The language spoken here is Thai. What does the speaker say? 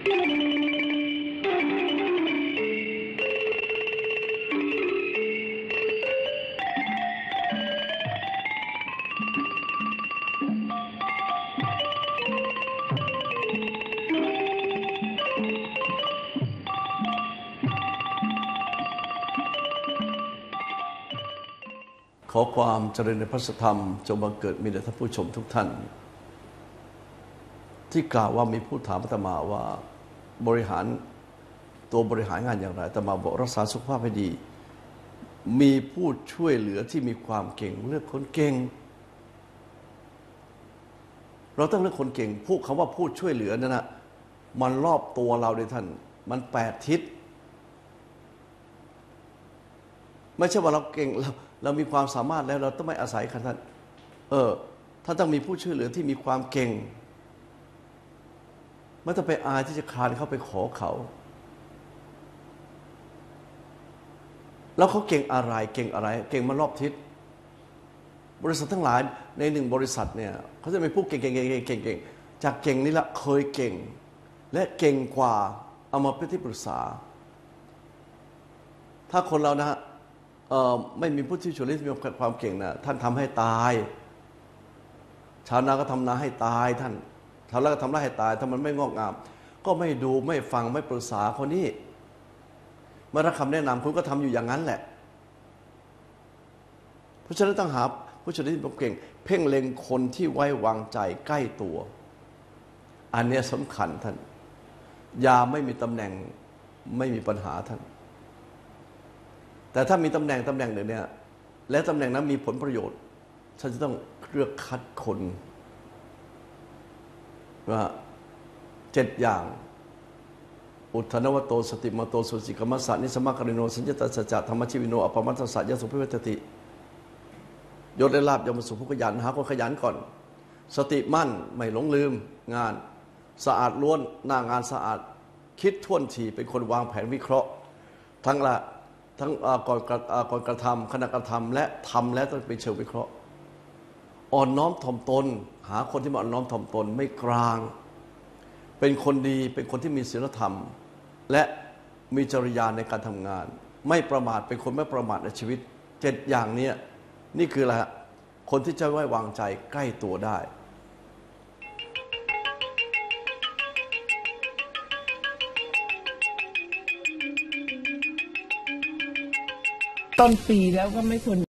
ขอความเจริญในพระธรรมจงบังเกิดมีแด่ท่านผู้ชมทุกท่านที่กล่าวว่ามีผู้ถามอาตมาว่าบริหารงานอย่างไรอาตมาบอกรักษาสุขภาพให้ดีมีผู้ช่วยเหลือที่มีความเก่งเลือกคนเก่งเราต้องเลือกคนเก่งพูดคำว่าผู้ช่วยเหลือนั่นนะมันรอบตัวเราเลยท่านมัน8 ทิศไม่ใช่ว่าเราเก่งเรามีความสามารถแล้วเราต้องไม่อาศัยท่านท่านต้องมีผู้ช่วยเหลือที่มีความเก่งไม่ต้องไปอายที่จะคลานเข้าไปขอเขาแล้วเขาเก่งอะไรเก่งมารอบทิศบริษัททั้งหลายใน1บริษัทเนี่ยเขาจะมีผู้เก่งจากเก่งนี่ละเคยเก่งและเก่งกว่าเอามาเป็นที่ปรึกษาถ้าคนเรานะไม่มีผู้ที่ช่วยเหลือที่มีความเก่งนะท่านทำให้ตายชาวนาก็ทำนาให้ตายท่านชาวไร่ก็ทำไร่ให้ตายถ้ามันไม่งอกงามก็ไม่ดูไม่ฟังไม่ปรึกษาคนนี้เมื่อรับคำแนะนำคุณก็ทำอยู่อย่างนั้นแหละเพราะฉะนั้นต้องหาผู้ช่วยเหลือที่เก่งเพ่งเล็งคนที่ไว้วางใจใกล้ตัวอันนี้สำคัญท่านยาไม่มีตำแหน่งไม่มีปัญหาท่านแต่ถ้ามีตำแหน่งหนึ่งเนี่ยและตำแหน่งนั้นมีผลประโยชน์ฉันจะต้องเลือกคัดคนว่า7 อย่างอุทธนวโตสติมโตสุจิกมัสสะนิสมะกริโนสัญญตสัจจะธรรมชิวิโนอปมัตตสะยะสุภิวัตติยศได้ลาภยมสุผู้ขยันหาคนขยันก่อนสติมั่นไม่หลงลืมงานสะอาดล้วนหน้างานสะอาดคิดท่วนทีเป็นคนวางแผนวิเคราะห์ทั้งก่อนกระทำขณะกระทำและทำแล้วต้องเป็นเชิงวิเคราะห์อ่อนน้อมถ่อมตนหาคนที่มาอ่อนน้อมถ่อมตนไม่กลางเป็นคนดีเป็นคนที่มีศีลธรรมและมีจริยาในการทำงานไม่ประมาทเป็นคนไม่ประมาทในชีวิต7 อย่างนี้นี่คืออะไรคนที่จะไว้วางใจใกล้ตัวได้ต้นปีแล้วก็ไม่ควร